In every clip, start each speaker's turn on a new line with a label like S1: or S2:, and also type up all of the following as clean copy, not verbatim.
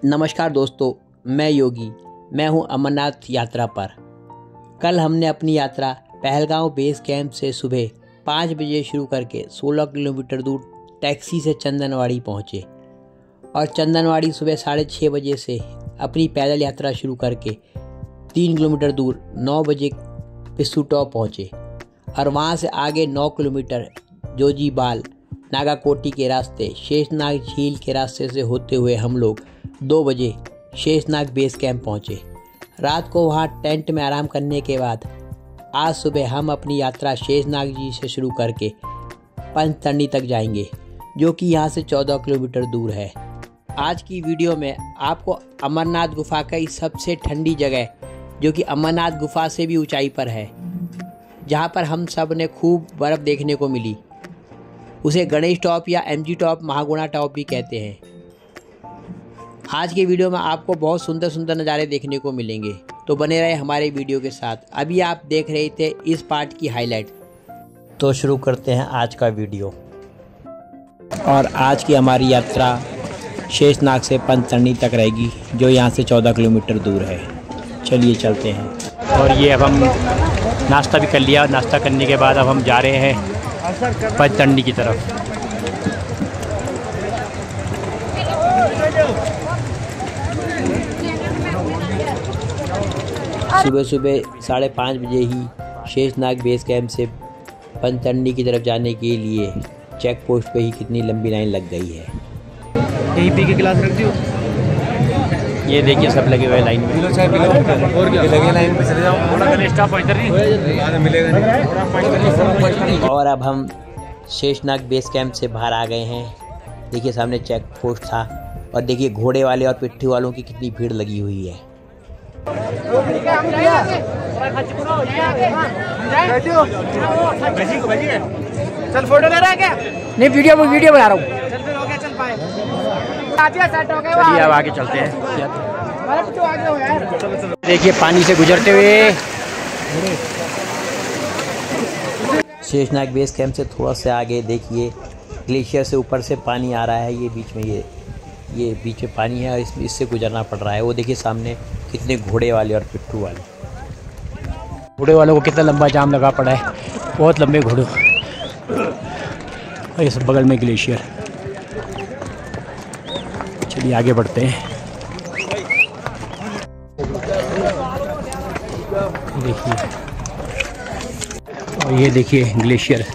S1: नमस्कार दोस्तों, मैं योगी। मैं हूं अमरनाथ यात्रा पर। कल हमने अपनी यात्रा पहलगांव बेस कैंप से सुबह 5 बजे शुरू करके 16 किलोमीटर दूर टैक्सी से चंदनवाड़ी पहुंचे और चंदनवाड़ी सुबह 6:30 बजे से अपनी पैदल यात्रा शुरू करके 3 किलोमीटर दूर 9 बजे पिस्सू टॉप पहुंचे और वहां से आगे 9 किलोमीटर जोजीबाल नागाकोटी के रास्ते शेषनाग झील के रास्ते से होते हुए हम लोग 2 बजे शेषनाग बेस कैंप पहुंचे। रात को वहां टेंट में आराम करने के बाद आज सुबह हम अपनी यात्रा शेषनाग जी से शुरू करके पंचतरणी तक जाएंगे, जो कि यहां से 14 किलोमीटर दूर है। आज की वीडियो में आपको अमरनाथ गुफा की सबसे ठंडी जगह, जो कि अमरनाथ गुफा से भी ऊंचाई पर है, जहां पर हम सब ने खूब बर्फ़ देखने को मिली, उसे गणेश टॉप या एमजी टॉप महागुणा टॉप भी कहते हैं। आज के वीडियो में आपको बहुत सुंदर सुंदर नज़ारे देखने को मिलेंगे, तो बने रहे हमारे वीडियो के साथ। अभी आप देख रहे थे इस पार्ट की हाईलाइट। तो शुरू करते हैं आज का वीडियो। और आज की हमारी यात्रा शेषनाग से पंचतरणी तक रहेगी, जो यहाँ से 14 किलोमीटर दूर है। चलिए चलते हैं। और ये अब हम नाश्ता भी कर लिया। नाश्ता करने के बाद अब हम जा रहे हैं पंचतरणी की तरफ। सुबह सुबह 5:30 बजे ही शेषनाग बेस कैंप से पंचतरणी की तरफ जाने के लिए चेक पोस्ट पे ही कितनी लंबी लाइन लग गई है।
S2: यहीं पी के गिलास रख दियो।
S1: ये देखिए सब लगे हुए लाइन में।
S2: चाय पी लो और क्या लगे लाइन पे चले जाओ। थोड़ा स्टॉप पंचतरणी मिलेगा नहीं।
S1: और अब हम शेषनाग बेस कैंप से बाहर आ गए हैं। देखिए सामने चेक पोस्ट था और देखिए घोड़े वाले और पिट्ठू वालों की कितनी भीड़ लगी हुई है।
S2: चल फोटो ले रहा है क्या?
S3: नहीं, वीडियो बना रहा हूँ।
S2: चल फिर हो गया, चल पाए।
S1: चलिए अब आगे चलते हैं। देखिए पानी से गुजरते हुए शेषनाग बेस कैंप से थोड़ा सा आगे देखिए ग्लेशियर से ऊपर से पानी आ रहा है। ये बीच में ये बीच में पानी है और इससे गुजरना पड़ रहा है। वो देखिए सामने कितने घोड़े वाले और पिट्ठू वाले। घोड़े वालों को कितना लंबा जाम लगा पड़ा है, बहुत लंबे घोड़े। और इस बगल में ग्लेशियर। चलिए आगे बढ़ते हैं। देखिए, और ये देखिए ग्लेशियर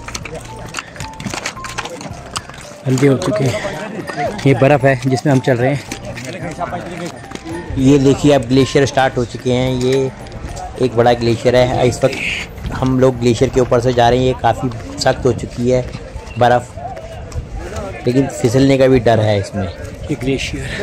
S1: हल्के हो चुके हैं। ये बर्फ़ है जिसमें हम चल रहे हैं। ये देखिए अब ग्लेशियर स्टार्ट हो चुके हैं। ये एक बड़ा ग्लेशियर है। इस वक्त हम लोग ग्लेशियर के ऊपर से जा रहे हैं। ये काफ़ी सख्त हो चुकी है बर्फ़, लेकिन फिसलने का भी डर है इसमें। ये ग्लेशियर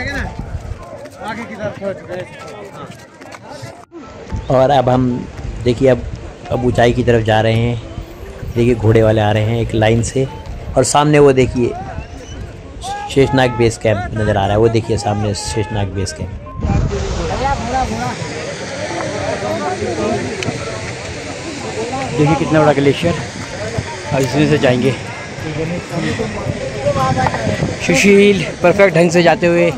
S1: और अब हम देखिए अब ऊंचाई की तरफ जा रहे हैं। देखिए घोड़े वाले आ रहे हैं एक लाइन से और सामने वो देखिए शेषनाग बेस कैंप नज़र आ रहा है। वो देखिए सामने शेषनाग बेस कैंप। देखिए कितना बड़ा ग्लेशियर और इसमें से जाएंगे। सुशील परफेक्ट ढंग से जाते हुए।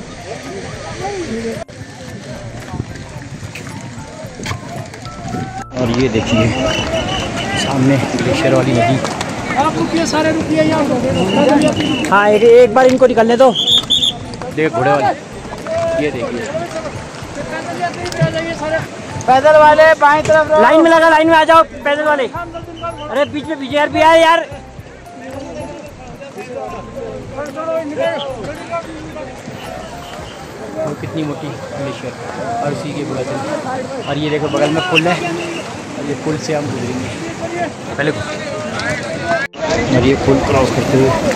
S1: और ये देखिए सामने ग्लेशियर वाली नदी।
S3: आप रुकिए, सारे रुकिए यहाँ।
S1: हाँ एक बार इनको निकलने दो। देख घोड़े वाले, ये देखिए
S3: पैदल वाले बाएं तरफ
S1: लाइन में लगा। लाइन में आ जाओ पैदल वाले। अरे बीच में विजय भी आए यार। वो कितनी मोटी ग्लेशियर और उसी के बगल। और ये देखो बगल में पुल है और ये पुल से हम गुजरेंगे पहले। और ये पुल क्रॉस करते हुए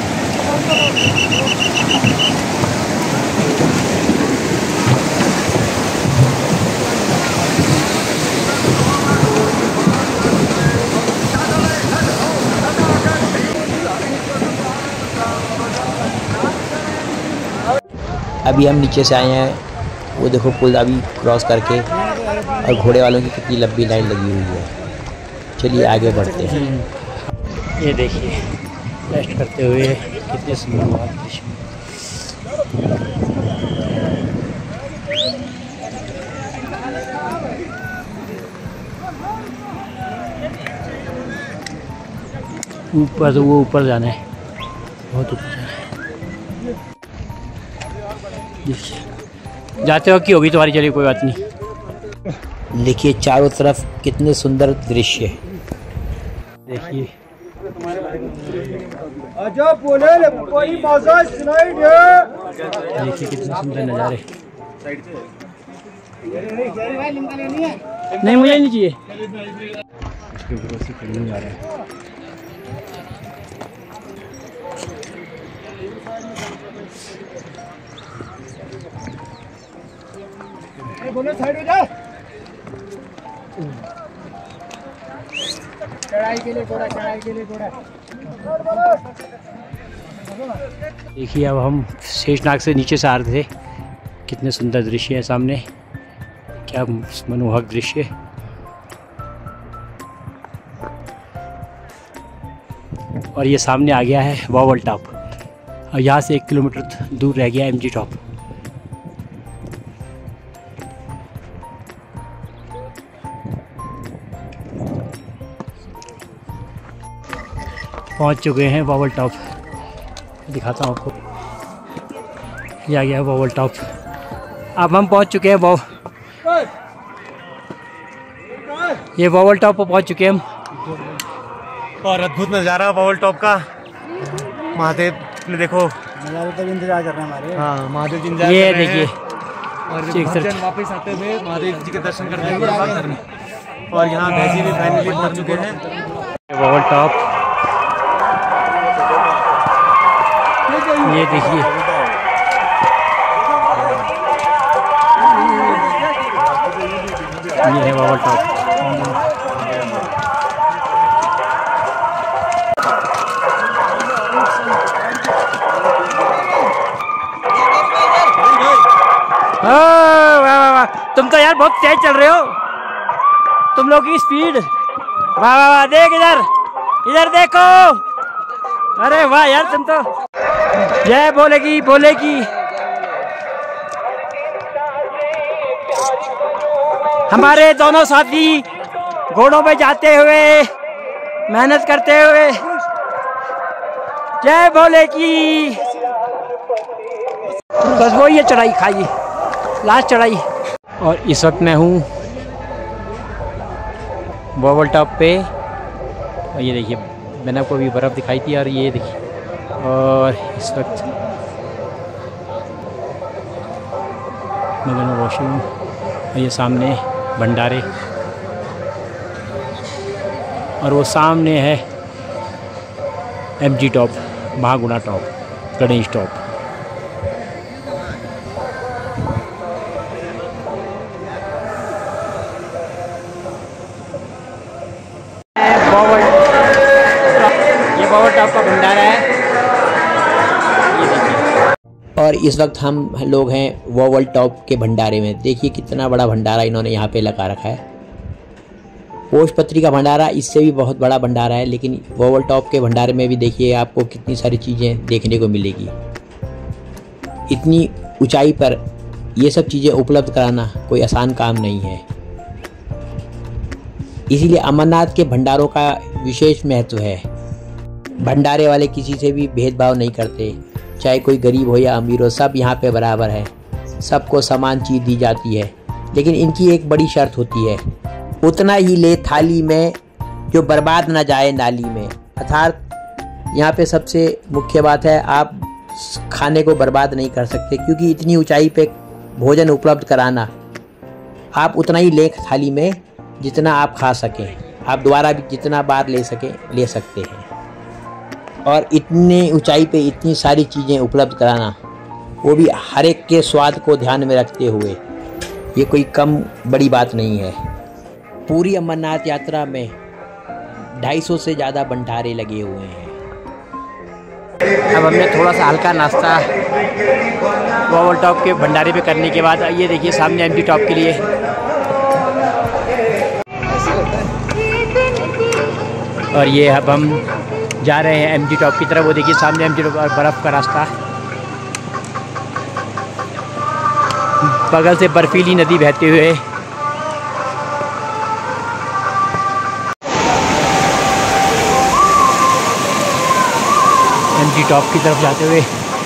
S1: अभी हम नीचे से आए हैं। वो देखो पुल अभी क्रॉस करके और घोड़े वालों की कितनी लंबी लाइन लगी हुई है। चलिए आगे बढ़ते हैं। ये देखिए रेस्ट करते हुए कितने सुंदर दृश्य। ऊपर से वो ऊपर जाना है, बहुत ऊपर जाना है। जाते हो कि होगी तुम्हारी, चलिए कोई बात नहीं। देखिए चारों तरफ कितने सुंदर दृश्य है। देखिए देखिए कितने सुंदर नज़ारे। नहीं मुझे नहीं चाहिए। इसके ऊपर से फिल्म जा रहा है।
S3: साइड हो जाओ। चढ़ाई के लिए घोड़ा, चढ़ाई के लिए घोड़ा।
S1: देखिए अब हम शेषनाग से नीचे से आ रहे थे, कितने सुंदर दृश्य है सामने, क्या मनमोहक दृश्य। और ये सामने आ गया है वॉवल टॉप, और यहाँ से 1 किलोमीटर दूर रह गया एमजी टॉप। पहुँच चुके हैं वॉवल टॉप, दिखाता हूँ आपको। ये आ गया है वॉवल टॉप। अब हम पहुँच चुके हैं ये वॉवल टॉप पर पहुँच चुके हैं हम।
S2: और अद्भुत नज़ारा वॉवल टॉप का। महादेव ने देखो
S3: नज़ारे तक इंतजार कर रहे हैं हमारे।
S2: हाँ, महादेव जी इंतजार
S1: ये
S2: कर रहे
S1: देखिए
S2: हैं। और भक्तजन वापस आते हुए महादेव जी के दर्शन करते हुए, और यहाँ भैंसी भी फाइनली पहुँच चुके हैं
S1: वॉवल टॉप। ये देखिए ये है वॉवल टॉप। वाह वाह वाह, तुम तो यार बहुत तेज चल रहे हो, तुम लोग की स्पीड। वाह वाह वाह, देख इधर इधर देखो, अरे वाह यार तुम तो। जय बोलेगी बोलेगी। हमारे दोनों साथी घोड़ों पे जाते हुए, मेहनत करते हुए, जय बोलेगी। बस वो ये चढ़ाई खाई, लास्ट चढ़ाई। और इस वक्त मैं हूँ वॉवल टॉप पे, और ये देखिए मैंने आपको अभी बर्फ़ दिखाई थी, और ये देखिए, और इस वक्त मैं वॉशरूम, और ये सामने भंडारे, और वो सामने है MG top, Mahaguna top, Ganesh top. ये वॉवल टॉप का भंडारा है, ये देखिए। और इस वक्त हम लोग हैं वॉवल टॉप के भंडारे में। देखिए कितना बड़ा भंडारा इन्होंने यहाँ पे लगा रखा है। पोषपत्री का भंडारा इससे भी बहुत बड़ा भंडारा है, लेकिन वॉवल टॉप के भंडारे में भी देखिए आपको कितनी सारी चीज़ें देखने को मिलेगी। इतनी ऊंचाई पर ये सब चीज़ें उपलब्ध कराना कोई आसान काम नहीं है। इसीलिए अमरनाथ के भंडारों का विशेष महत्व है। भंडारे वाले किसी से भी भेदभाव नहीं करते, चाहे कोई गरीब हो या अमीर हो, सब यहाँ पे बराबर है, सबको समान चीज़ दी जाती है। लेकिन इनकी एक बड़ी शर्त होती है, उतना ही ले थाली में जो बर्बाद ना जाए नाली में। अर्थात यहाँ पे सबसे मुख्य बात है, आप खाने को बर्बाद नहीं कर सकते, क्योंकि इतनी ऊंचाई पे भोजन उपलब्ध कराना, आप उतना ही लें थाली में जितना आप खा सकें, आप दोबारा भी जितना बार ले सकें ले सकते हैं। और इतने ऊंचाई पे इतनी सारी चीज़ें उपलब्ध कराना, वो भी हर एक के स्वाद को ध्यान में रखते हुए, ये कोई कम बड़ी बात नहीं है। पूरी अमरनाथ यात्रा में 250 से ज़्यादा भंडारे लगे हुए हैं। अब हमने थोड़ा सा हल्का नाश्ता वॉवल टॉप के भंडारे पे करने के बाद, ये देखिए सामने एमजी टॉप के लिए, और ये अब हम जा रहे हैं एमजी टॉप की तरफ। वो देखिए सामने एमजी टॉप और बर्फ़ का रास्ता, बगल से बर्फीली नदी बहते हुए। एमजी टॉप की तरफ जाते हुए।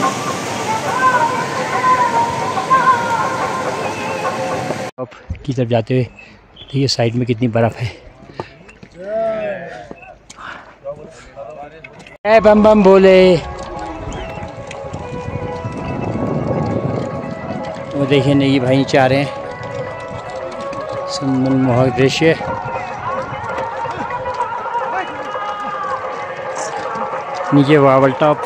S1: टॉप की तरफ जाते हुए देखिए साइड में कितनी बर्फ़ है। बम बम भोले। वो देखिए नहीं भाई नीचे आ रहे हैं। मनमोहक दृश्य। नीचे वावल टॉप।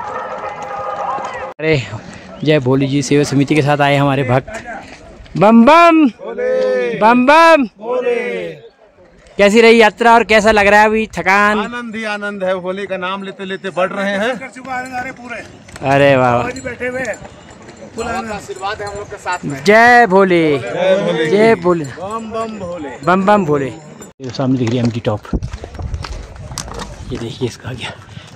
S1: अरे जय भोले जी सेवा समिति के साथ आए हमारे भक्त। बम बम बम बम। कैसी रही यात्रा और कैसा लग रहा है अभी? थकान?
S2: आनंद ही आनंद है। होली का नाम लेते लेते बढ़ रहे हैं।
S1: अरे वाह,
S2: आशीर्वाद है हम लोग के साथ में।
S1: जय भोले जय भोले।
S2: बम बम भोले
S1: बम बम भोले। सामने दिख रही है एमजी टॉप। ये देखिए इसका आगे।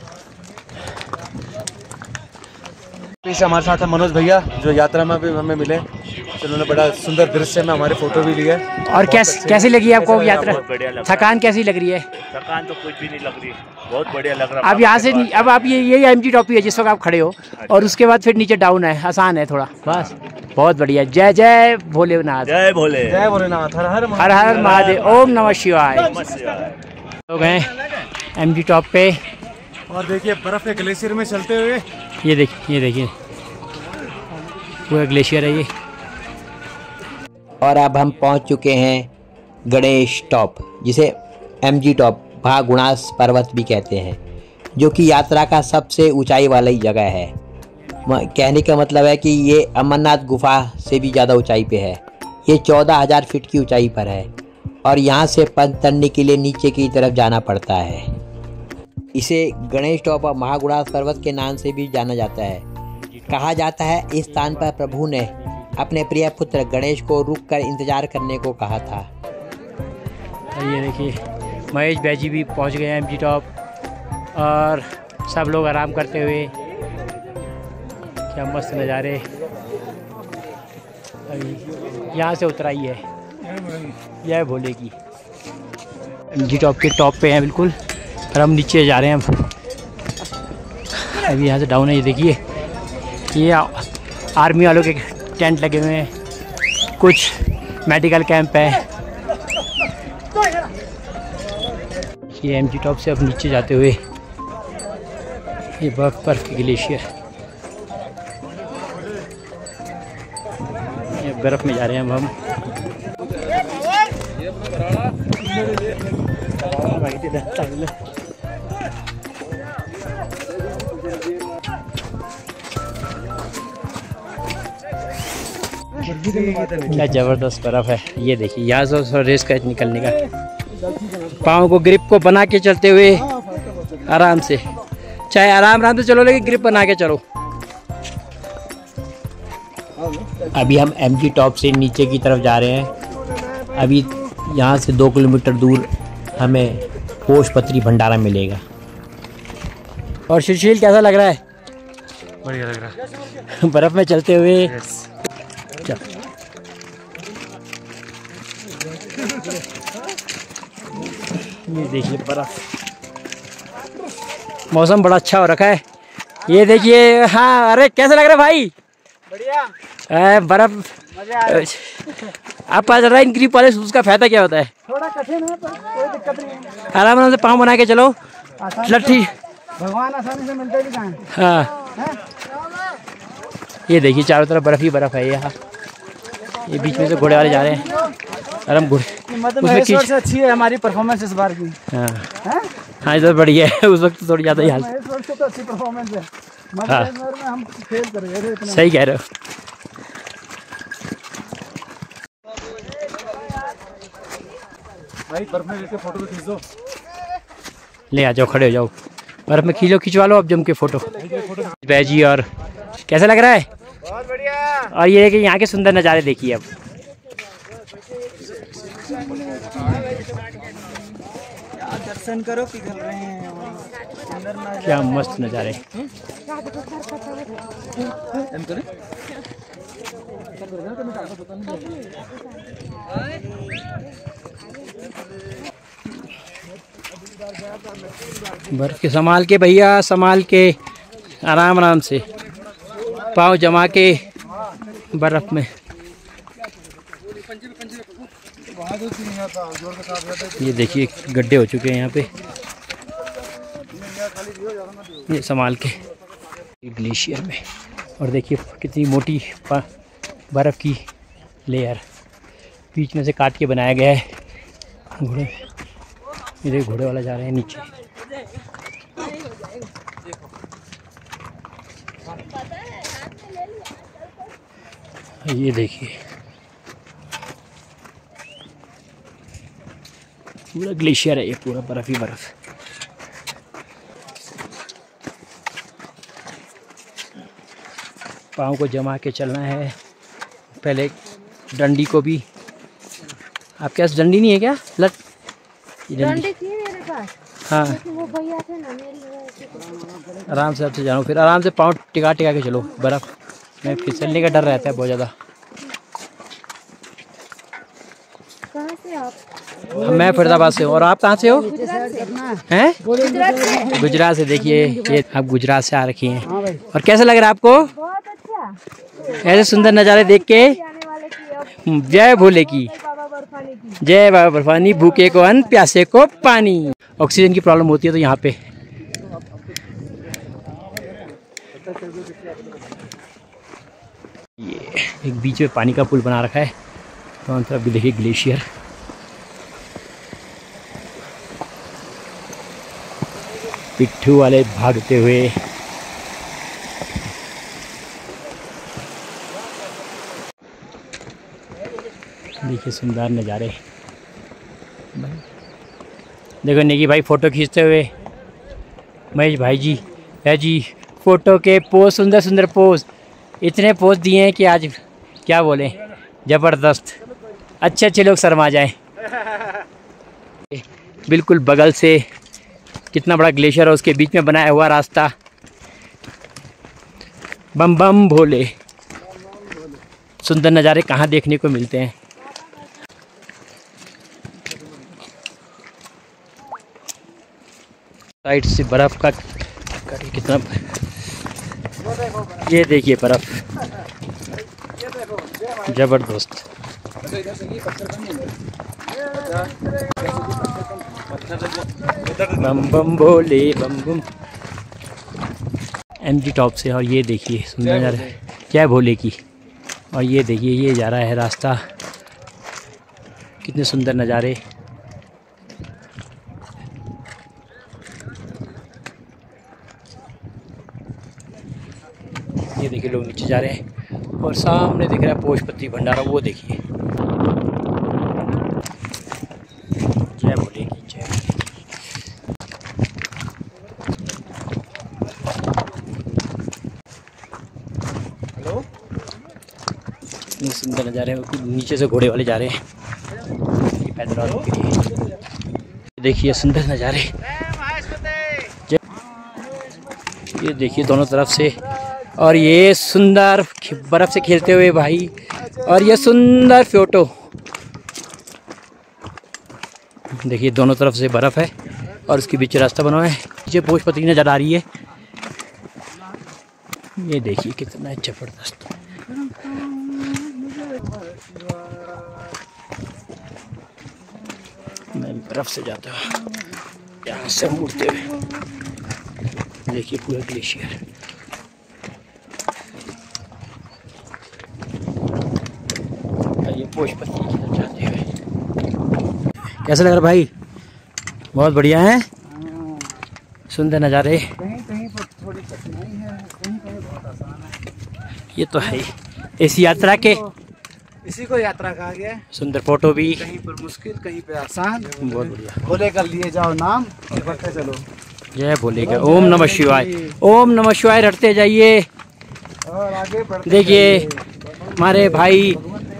S2: पीछे हमारे साथ है मनोज भैया जो यात्रा में भी हमें मिले। उन्होंने बड़ा सुंदर दृश्य में हमारे फोटो भी लिए।
S1: और कैसी लगी आपको यात्रा? थकान कैसी लग रही है?
S4: थकान तो कुछ भी नहीं लग रही, बहुत बढ़िया लग रहा है।
S1: अब यहाँ से अब आप ये एमजी टॉप ही है जिस वक्त आप खड़े हो, और उसके बाद फिर नीचे डाउन है, आसान है थोड़ा, बस बहुत बढ़िया। जय जय भोलेनाथ।
S4: जय भोले
S2: जय भोलेनाथ। हर हर
S1: हर हर महादेव। ओम नमः शिवाय। लोग हैं एमजी टॉप पे
S2: और देखिए बर्फ के ग्लेशियर में चलते हुए।
S1: ये देखिए पूरा ग्लेशियर है ये। और अब हम पहुंच चुके हैं गणेश टॉप, जिसे एमजी टॉप भागुणास पर्वत भी कहते हैं, जो कि यात्रा का सबसे ऊंचाई वाली जगह है। कहने का मतलब है कि ये अमरनाथ गुफा से भी ज़्यादा ऊंचाई पे है। ये 14,000 फीट की ऊंचाई पर है और यहाँ से पंच तरने के लिए नीचे की तरफ जाना पड़ता है। इसे गणेश टॉप और महागुणास पर्वत के नाम से भी जाना जाता है। कहा जाता है इस स्थान पर प्रभु ने अपने प्रिय पुत्र गणेश को रुककर इंतजार करने को कहा था। ये देखिए महेश भाई जी भी पहुंच गए हैं एमजी टॉप, और सब लोग आराम करते हुए। क्या मस्त नज़ारे। अभी यहाँ से उतराई है जय भोले की। एमजी टॉप के टॉप पे हैं बिल्कुल, और हम नीचे जा रहे हैं अब। अभी यहाँ से डाउन है। ये देखिए ये आर्मी वालों के टेंट लगे हुए हैं, कुछ मेडिकल कैंप है। ये एमजी टॉप से अब नीचे जाते हुए ये बर्फ की ग्लेशियर, ये बर्फ में जा रहे हैं अब हम। क्या ज़बरदस्त बर्फ़ है। ये देखिए यहाँ से रेस का निकलने का, पाँव को ग्रिप को बना के चलते हुए आराम से, चाहे आराम से चलो लेकिन ग्रिप बना के चलो। अभी हम एमजी टॉप से नीचे की तरफ जा रहे हैं। अभी यहाँ से 2 किलोमीटर दूर हमें पोषपत्री भंडारा मिलेगा। और सुशील कैसा लग रहा है?
S2: बढ़िया लग रहा है
S1: बर्फ़ में चलते हुए। चल ये देखिए बर्फ, मौसम बड़ा अच्छा हो रखा है। ये देखिए हाँ, अरे कैसा लग रहा है भाई? बढ़िया। बर्फ आप पास रहा ग्रिप पॉलिश, उसका फायदा क्या होता है?
S3: थोड़ा कठिन है पर कोई दिक्कत नहीं है।
S1: आराम से पाँव बना के चलो, लट्ठी
S3: भगवान आसानी से मिलते भी कहाँ।
S1: हाँ ये देखिए चारों तरफ बर्फ ही बर्फ है। यहाँ ये बीच में से घोड़े वाले जा रहे हैं, और हम घोड़े
S3: महेश्वर से अच्छी है हमारी परफॉर्मेंस इस बार की।
S1: हाँ इधर बढ़िया है, उस वक्त थोड़ी ज़्यादा ही हाल।
S3: महेश्वर से तो अच्छी परफॉर्मेंस है।
S1: हाँ
S3: में हम फेल कर गए थे इतना।
S1: सही कह रहे हो।
S2: भाई बर्फ में लेके फोटो तो खींच दो।
S1: ले आ जाओ, खड़े हो जाओ, बर्फ में खिंचवा लो अब जम के फोटो। बैजी और कैसा लग रहा है?
S3: बहुत बढ़िया।
S1: और ये है कि यहाँ के सुंदर नज़ारे देखिए अब।
S3: दर्शन करो, पिघल रहे हैं अंदर।
S1: क्या मस्त नज़ारे। बर्फ के संभाल के भैया, संभाल के।
S5: आराम आराम से पाँव जमा के बर्फ में। ये देखिए गड्ढे हो चुके हैं यहाँ पे, ये संभाल के ग्लेशियर में। और देखिए कितनी मोटी बर्फ़ की लेयर बीच में से काट के बनाया गया है। घोड़े, मेरे घोड़े वाला जा रहे हैं नीचे। ये देखिए पूरा ग्लेशियर है, ये पूरा बर्फ ही बर्फ। पाँव को जमा के चलना है। पहले डंडी को भी, आपके पास डंडी नहीं है क्या? लट
S6: डंडी थी मेरे पास।
S5: हाँ
S6: वो भैया थे ना मेरी।
S5: आराम से आपसे जानो, फिर आराम से पाँव टिका टिका के चलो। बर्फ़ में फिसलने का डर रहता है बहुत ज़्यादा।
S6: कहाँ से आप?
S5: मैं फरीदाबाद से हूँ। और आप कहाँ से हो? हैं?
S6: गुजरात।
S5: गुजरात से। देखिए ये आप गुजरात से आ रखी हैं। और कैसा लग रहा है आपको
S6: बहुत अच्छा,
S5: ऐसे सुंदर नज़ारे देख के?
S6: आने वाले की अब
S5: जय भोले की,
S6: बाबा बर्फानी की।
S5: जय बाबा बर्फानी। भूखे को अन्न, प्यासे को पानी। ऑक्सीजन की प्रॉब्लम होती है तो यहाँ पे ये एक बीच में पानी का पुल बना रखा है। दोनों तरफ भी देखिए ग्लेशियर। पिट्ठू वाले भागते हुए। देखिए सुंदर नज़ारे। देखो नेगी भाई फ़ोटो खींचते हुए। महेश भाई जी है जी, फ़ोटो के पोज, सुंदर सुंदर पोज, इतने पोज दिए हैं कि आज क्या बोलें, ज़बरदस्त। अच्छे अच्छे लोग शर्मा जाएं। बिल्कुल बगल से कितना बड़ा ग्लेशियर है, उसके बीच में बनाया हुआ रास्ता। बम बम भोले। सुंदर नज़ारे कहाँ देखने को मिलते हैं। साइड से बर्फ़ का कितना, ये देखिए बर्फ़ ज़बरदस्त। बम बम भोले बम बम। एमजी टॉप से। और ये देखिए सुंदर नज़ारा जय भोले की। और ये देखिए ये जा रहा है रास्ता, कितने सुंदर नज़ारे। ये देखिए लोग नीचे जा रहे हैं। और सामने दिख रहा है पोषपत्री भंडारा, वो देखिए। जय भोले की जय। हेलो, इतने सुंदर नज़ारे हैं। नीचे से घोड़े वाले जा रहे हैं पैदल वालों के लिए। देखिए सुंदर नज़ारे। ये देखिए दोनों तरफ से। और ये सुंदर बर्फ़ से खेलते हुए भाई। और ये सुंदर फोटो देखिए, दोनों तरफ से बर्फ़ है और उसके बीच रास्ता बना हुआ है। नीचे पोषपत्री नज़र आ रही है। ये देखिए कितना ज़बरदस्त। मैं बर्फ़ से जाता हूँ यहाँ से मुड़ते हुए। देखिए पूरा ग्लेशियर। ये पोषपत्री की तरफ जाते हुए। कैसा लग रहा भाई? बहुत बढ़िया है, सुंदर नज़ारे।
S3: कहीं पर थोड़ी कठिनाई है, कहीं बहुत आसान है।
S5: ये तो है इस यात्रा के,
S3: इसी को यात्रा कहा गया है।
S5: सुंदर फोटो भी।
S3: कहीं पर मुश्किल, कहीं पे आसान।
S5: बहुत बढ़िया।
S3: भोले कर लिए जाओ नाम और बढ़ते चलो।
S5: जय भोले का। ओम नमः शिवाय, ओम नमः शिवाय रटते जाइए।
S3: और आगे बढ़ते
S5: देखिए हमारे भाई।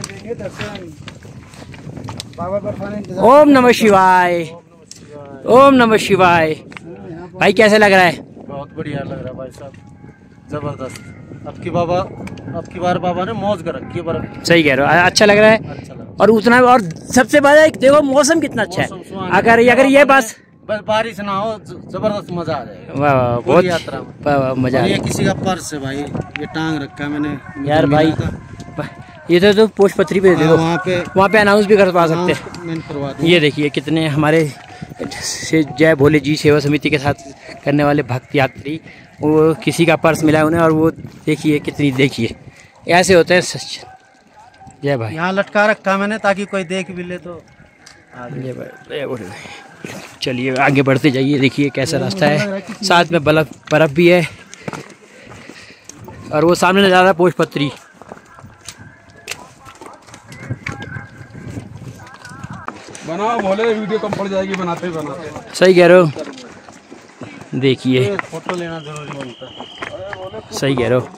S3: बाबा बर्फानी।
S5: ओम नमः शिवाय, ओम नमः शिवाय। भाई कैसे लग रहा है?
S2: बहुत बढ़िया लग रहा है भाई साहब, जबरदस्त। अब की बार बाबा ने मौज कर रखी है बर्फ।
S5: सही कह रहे हो, अच्छा लग रहा है।
S2: अच्छा लगा।
S5: और उतना, और सबसे बड़ा देखो मौसम कितना अच्छा है। अगर ये बस
S3: बस बारिश ना हो, जबरदस्त मजा आ जाएगा।
S5: वाह वाह, बहुत
S3: यात्रा में
S5: वाह वाह, मजा आ
S3: ये
S5: गया।
S3: किसी का पर्स है भाई, ये टांग रखा है मैंने
S5: यार भाई, ये तो पोस्ट पत्री पे देखो, वहाँ पे अनाउंस भी करवा सकते हैं। ये देखिए कितने हमारे से जय भोले जी सेवा समिति के साथ करने वाले भक्त यात्री, वो किसी का पर्स मिला उन्हें, और वो देखिए कितनी, देखिए ऐसे होते हैं सच। जय भाई,
S3: यहाँ लटका रखा मैंने ताकि कोई देख भी ले तो।
S5: जय भाई, जय भोले। चलिए आगे बढ़ते जाइए, देखिए कैसा रास्ता है, साथ में बर्फ भी है, और वो सामने नज़ारा पोस्ट पत्री।
S2: बनाओ भोले, वीडियो कम पड़ जाएगी बनाते बनाते।
S5: सही कह रहे हो, देखिए
S3: फोटो लेना जरूरी होता है।
S5: सही कह रहे हो।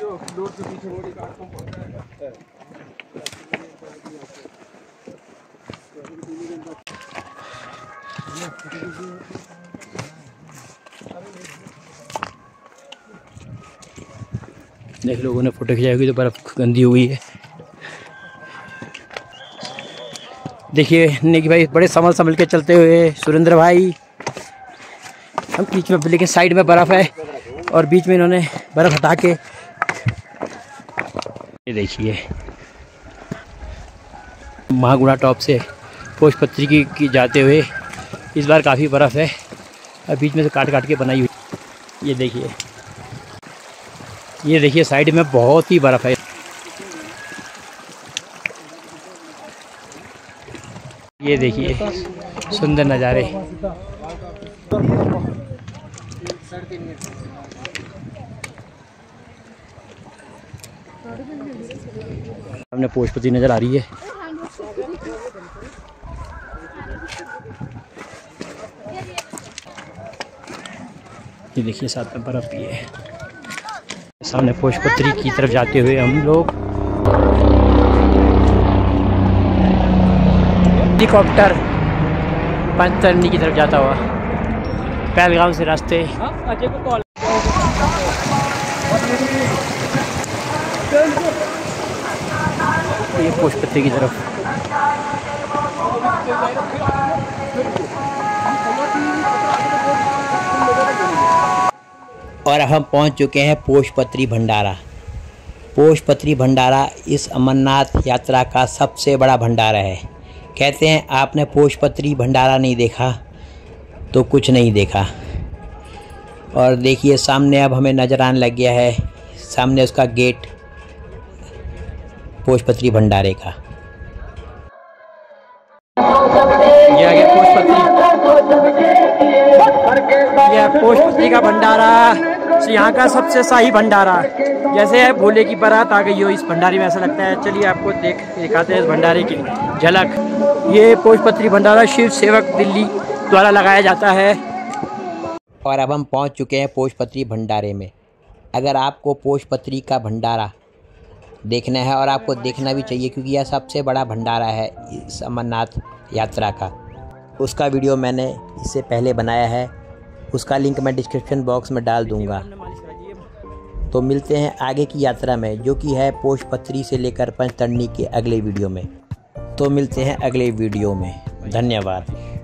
S5: देख लोगों ने फोटो खिंचाई होगी तो बर्फ गंदी हुई है। देखिए निकी भाई बड़े संभल के चलते हुए, सुरेंद्र भाई हम बीच में, लेकिन साइड में बर्फ़ है और बीच में इन्होंने बर्फ़ हटा के, ये देखिए महागुणा टॉप से पोस्ट पत्री की जाते हुए, इस बार काफ़ी बर्फ़ है और बीच में से काट के बनाई हुई। ये देखिए साइड में बहुत ही बर्फ़ है। ये देखिए सुंदर नज़ारे। हमने पोस्ट पत्री नज़र आ रही है। ये देखिए साथ में बर्फ़ भी है। सामने पोस्ट पत्री की तरफ जाते हुए हम लोग हेलीकॉप्टर पंचतरणी की तरफ जाता हुआ पहलगाम से रास्ते। ये पोस्ट पत्री की तरफ।
S1: और अब हम पहुंच चुके हैं पोस्ट पत्री भंडारा। पोस्ट पत्री भंडारा इस अमरनाथ यात्रा का सबसे बड़ा भंडारा है। कहते हैं आपने पोस्ट पत्री भंडारा नहीं देखा तो कुछ नहीं देखा। और देखिए सामने अब हमें नज़र आने लग गया है, सामने उसका गेट पोस्ट पत्री भंडारे का।
S5: ये आ गया पोस्ट पत्री, यह पोस्ट पत्री का भंडारा, यहाँ का सबसे शाही भंडारा। जैसे है भोले की बारात आ गई हो इस भंडारे में, ऐसा लगता है। चलिए आपको दिखाते हैं इस भंडारे की झलक। ये पोस्ट पत्री भंडारा शिव सेवक दिल्ली द्वारा लगाया जाता है।
S1: और अब हम पहुंच चुके हैं पोस्ट पत्री भंडारे में। अगर आपको पोस्ट पत्री का भंडारा देखना है, और आपको देखना भी चाहिए क्योंकि यह सबसे बड़ा भंडारा है इस अमरनाथ यात्रा का, उसका वीडियो मैंने इससे पहले बनाया है, उसका लिंक मैं डिस्क्रिप्शन बॉक्स में डाल दूंगा। तो मिलते हैं आगे की यात्रा में, जो कि है पोस्ट पत्री से लेकर पंचतरणी के अगले वीडियो में। तो मिलते हैं अगले वीडियो में। धन्यवाद।